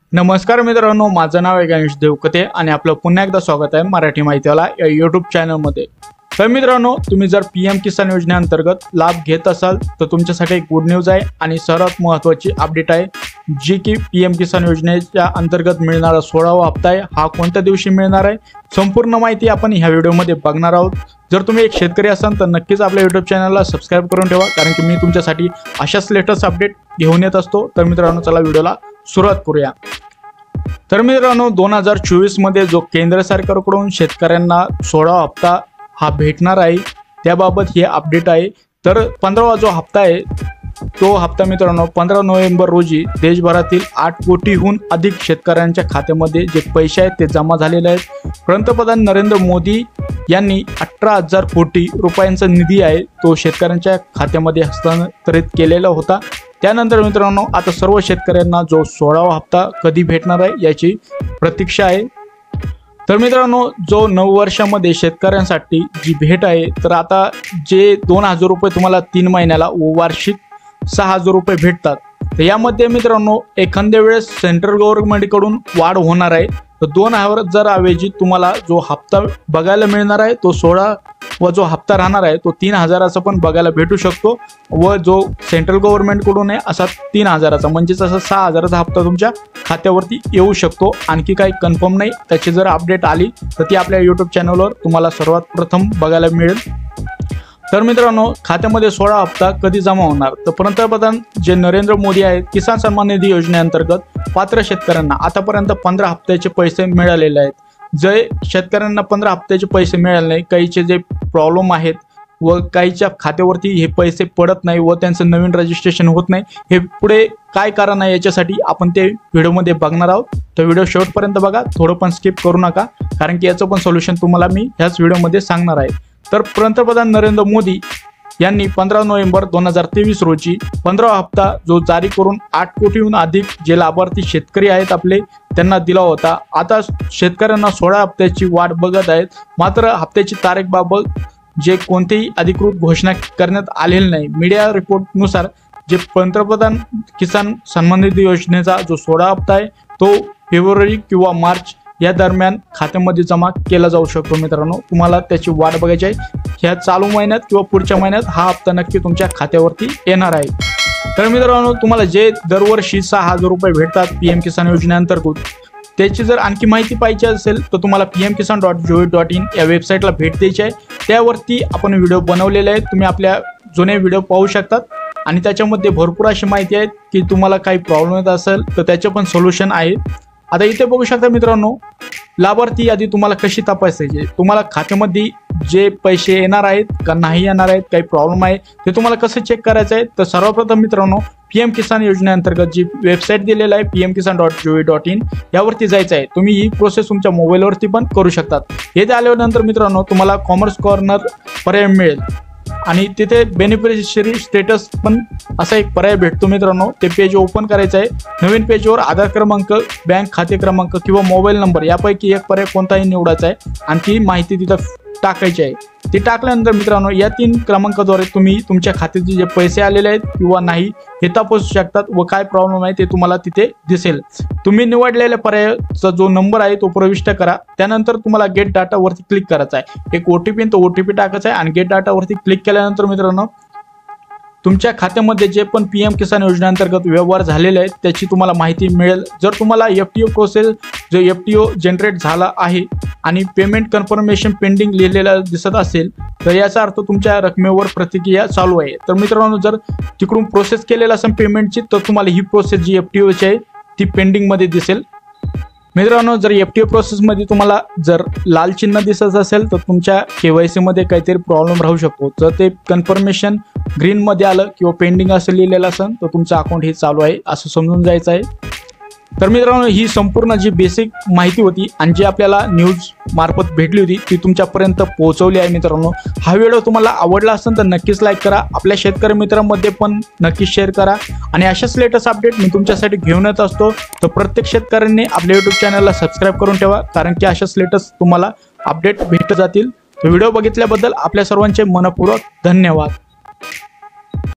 नमस्कार मित्रांनो, माझं नाव आहे गणेश देवकते आणि आपलं पुन्हा एकदा स्वागत आहे मराठी माहितीवाला या यूट्यूब चॅनलमध्ये। तर मित्रांनो, तुम्ही जर पीएम किसान योजनेअंतर्गत लाभ घेत असाल तर तुमच्यासाठी एक गुड न्यूज आहे आणि सर्वात महत्त्वाची अपडेट आहे, जी की पीएम किसान योजनेच्या अंतर्गत मिळणारा 16वा हप्ता आहे। हा कोणत्या दिवशी मिळणार आहे, संपूर्ण माहिती आपण ह्या व्हिडिओमध्ये बघणार आहोत। जर तुम्ही एक शेतकरी असाल तर नक्कीच आपल्या यूट्यूब चॅनलला सबस्क्राइब करून ठेवा, कारण की मी तुमच्यासाठी अशाच लेटेस्ट अपडेट घेऊन येत असतो। तर मित्रांनो, चला व्हिडिओला सुरुवात करूया। तर मित्रांनो, 2024 मध्ये जो केंद्र सरकारकडून शेतकऱ्यांना 16वा हप्ता हा भेटणार आहे, त्याबाबत हे अपडेट आहे। तर 15वा जो हप्ता आहे तो हप्ता मित्रांनो 15 नोव्हेंबर रोजी देशभरातील 8 कोटीहून अधिक शेतकऱ्यांच्या खात्यामध्ये जे पैसे आहेत ते जमा झालेले आहेत। पंतप्रधान नरेंद्र मोदी यांनी 18,000 कोटी रुपयांचा निधी आहे तो शेतकऱ्यांच्या खात्यामध्ये हस्तांतरित केलेला होता। त्यानंतर मित्रांनो, आता सर्व शेतकऱ्यांना जो 16वा हप्ता कधी भेटणार आहे याची प्रतीक्षा आहे। तर मित्रांनो, जो 9 वर्षामध्ये शेतकऱ्यांसाठी जी भेट आहे, तर आता जे 2,000 रुपये तुम्हाला 3 महिन्याला व वार्षिक 6,000 रुपये भेटतात, तर यामध्ये मित्रांनो एखाद्या वेळेस सेंट्रल गव्हर्नमेंटकडून वाढ होणार आहे। तर 2,000 ऐवजी तुम्हाला जो हप्ता बघायला मिळणार आहे तो 16 व जो हप्ता राहणार आहे तो 3,000चा पण बघायला भेटू शकतो, व जो सेंट्रल गव्हर्नमेंटकडून आहे असा 3,000चा, म्हणजेच असा 6,000चा हप्ता तुमच्या खात्यावरती येऊ शकतो। आणखी काही कन्फर्म नाही, त्याची जर अपडेट आली तर ती आपल्या यूट्यूब चॅनलवर तुम्हाला सर्वात प्रथम बघायला मिळेल। तर मित्रांनो, खात्यामध्ये 16 हप्ता कधी जमा होणार, तर पंतप्रधान जे नरेंद्र मोदी आहेत, किसान सन्मान निधी योजनेअंतर्गत पात्र शेतकऱ्यांना आतापर्यंत 15 हप्त्याचे पैसे मिळालेले आहेत। जे शेतकऱ्यांना 15 हप्त्याचे पैसे मिळाले नाही, काहीचे जे प्रॉब्लेम आहेत व काहीच्या खात्यावरती हे पैसे पडत नाही व त्यांचं नवीन रजिस्ट्रेशन होत नाही, हे पुढे काय कारण आहे याच्यासाठी आपण ते व्हिडिओमध्ये बघणार आहोत। तर व्हिडिओ शेवटपर्यंत बघा, थोडं पण स्किप करू नका, कारण की याचं पण सोल्युशन तुम्हाला मी ह्याच व्हिडिओमध्ये सांगणार आहे। तर पंतप्रधान नरेंद्र मोदी यांनी 15 नोव्हेंबर 2023 रोजी 15वा हप्ता जो जारी करून 8 कोटीहून अधिक जे लाभार्थी शेतकरी आहेत आपले त्यांना दिला होता। आता शेतकऱ्यांना 16 हप्त्याची वाट बघत आहेत, मात्र हप्त्याची तारीखबाबत जे कोणतेही अधिकृत घोषणा करण्यात आलेली नाही। मीडिया रिपोर्टनुसार जे पंतप्रधान किसान सन्मान निधी योजनेचा जो 16 हप्ता आहे तो फेब्रुवारी किंवा मार्च या दरम्यान खात्यामध्ये जमा केला जाऊ शकतो। मित्रांनो, तुम्हाला त्याची वाट बघायची आहे, ह्या चालू महिन्यात किंवा पुढच्या महिन्यात हा हप्ता नक्की तुमच्या खात्यावरती येणार आहे। तर मित्रांनो, तुम्हाला जे दरवर्षी 6,000 रुपये भेटतात पीएम किसान योजनेअंतर्गत, त्याची जर आणखी माहिती पाहिजे असेल तर तुम्हाला pmkisan.gov.in या वेबसाईटला भेट द्यायची आहे। त्यावरती आपण व्हिडिओ बनवलेले आहेत, तुम्ही आपल्या जुने व्हिडिओ पाहू शकतात आणि त्याच्यामध्ये भरपूर अशी माहिती आहे की तुम्हाला काही प्रॉब्लेम येत असेल तर त्याचे पण सोल्युशन आहे। आता इथे बघू शकता मित्रांनो, लाभार्थी यादी तुम्हाला कशी तपासायची, तुम्हाला खात्यामध्ये जे पैसे येणार आहेत का नाही येणार आहेत, काही प्रॉब्लेम आहे ते तुम्हाला कसं चेक करायचं आहे। तर सर्वप्रथम मित्रांनो, पीएम किसान योजनेअंतर्गत जी वेबसाईट दिलेली आहे pmkisan.gov.in यावरती जायचं आहे। तुम्ही ही प्रोसेस तुमच्या मोबाईलवरती पण करू शकतात। हे आल्यानंतर मित्रांनो, तुम्हाला कॉमर्स कॉर्नर पर्याय मिळेल आणि तिथे बेनिफिशियरी स्टेटस पण असा एक पर्याय भेटतो। मित्रांनो, ते पेज ओपन करायचं आहे। नवीन पेजवर आधार क्रमांक, बँक खाते क्रमांक किंवा मोबाईल नंबर यापैकी एक पर्याय कोणताही निवडायचा आहे आणि ती माहिती तिथं टाकायची आहे। ती टाकल्यानंतर मित्रांनो, या 3 क्रमांकाद्वारे तुम्ही तुमच्या खात्याचे जे पैसे आलेले आहेत किंवा नाही हे तपासू शकतात व काय प्रॉब्लेम आहे ते तुम्हाला तिथे दिसेल। तुम्ही निवडलेल्या पर्यायाचा जो नंबर आहे तो प्रविष्ट करा, त्यानंतर तुम्हाला गेट डाटा वरती क्लिक करायचा आहे। एक ओटीपी तो ओटीपी टाकायचा आहे आणि गेट डाटा वरती क्लिक केल्यानंतर मित्रांनो, तुमच्या खात्यामध्ये जे पण पीएम किसान योजनेअंतर्गत व्यवहार झालेले आहेत त्याची तुम्हाला माहिती मिळेल। जर तुम्हाला एफटीओ प्रोसेस जो एफटीओ जनरेट झाला आहे आणि पेमेंट कन्फर्मेशन पेंडिंग लिहिलेला दिसत असेल तर याचा अर्थ तुमच्या रकमेवर प्रक्रिया चालू आहे। तर मित्रांनो, जर तिकडून प्रोसेस केलेला असेल पेमेंटची तर तुम्हाला ही प्रोसेस जी एफटीओची आहे ती पेंडिंग मध्ये दिसेल। मित्रांनो, जर एफटीओ प्रोसेसमध्ये तुम्हाला जर लाल चिन्ह दिसत असेल तर तुमच्या केवायसी मध्ये काहीतरी प्रॉब्लेम राहू शकतो। जर ते कन्फर्मेशन ग्रीन मध्ये आलं किंवा पेंडिंग असं लिहिलेलं असेल तर तुमचं अकाउंट हे चालू आहे असं समजून जायचं आहे। तर मित्रांनो, ही संपूर्ण जी बेसिक माहिती होती आणि जी आपल्याला न्यूज मार्फत भेटली होती ती तुमच्यापर्यंत पोहोचवली आहे। मित्रांनो, हा व्हिडिओ तुम्हाला आवडला असेल तर नक्कीच लाईक करा, आपल्या शेतकरी मित्रांमध्ये पण नक्कीच शेअर करा आणि अशाच लेटेस्ट अपडेट मी तुमच्यासाठी घेऊन येत असतो। तर प्रत्येक शेतकऱ्यांनी आपल्या यूट्यूब चॅनलला सबस्क्राईब करून ठेवा, कारण की अशाच लेटेस्ट तुम्हाला अपडेट भेटत जातील। व्हिडिओ बघितल्याबद्दल आपल्या सर्वांचे मनपूर्वक धन्यवाद।